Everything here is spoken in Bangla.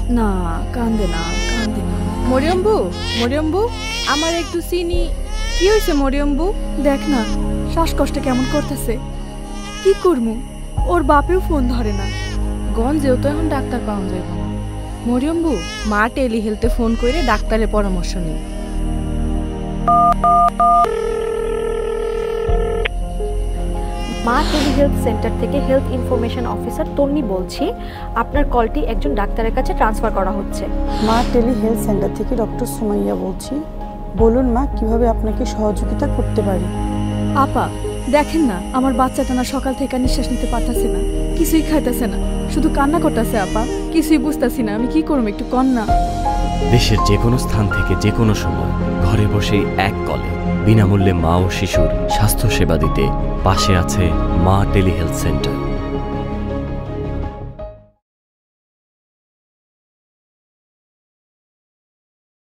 না কান্দে না কান্দে না। মরিয়ম্বু মরিয়ম্বু আমার একটু চিনি। কি হয়েছে মরিয়ম্বু? দেখ না শ্বাসকষ্ট কেমন করতেছে। কি করমু? ওর বাপেও ফোন ধরে না। গঞ্জেও তো এখন ডাক্তার পাওয়া যায় না। মরিয়ম্বু মা টেলিহেলথে ফোন করে ডাক্তারের পরামর্শ নেই। মা টেলিহেলথ সেন্টার থেকে হেলথ ইনফরমেশন অফিসার তন্নি বলছি। আপনার কলটি একজন ডাক্তারের কাছে ট্রান্সফার করা হচ্ছে। মা টেলিহেলথ সেন্টার থেকে ডক্টর সুমাইয়া বলছি। বলুন মা, কিভাবে আপনাকে সহযোগিতা করতে পারি? আপা দেখেন না আমার বাচ্চাটা না সকাল থেকে নিঃশ্বাস নিতে পারতেছে না, কিছুই খাইতেছে না, শুধু কান্না করতেছে। আপা কিছুই বুঝতেছি না, আমি কি করবো একটু কন না। দেশের যে কোনো স্থান থেকে যে কোনো সময় ঘরে বসেই এক কলে বিনামূল্যে মা ও শিশুর স্বাস্থ্য সেবা দিতে পাশে আছে মা টেলিহেলথ সেন্টার।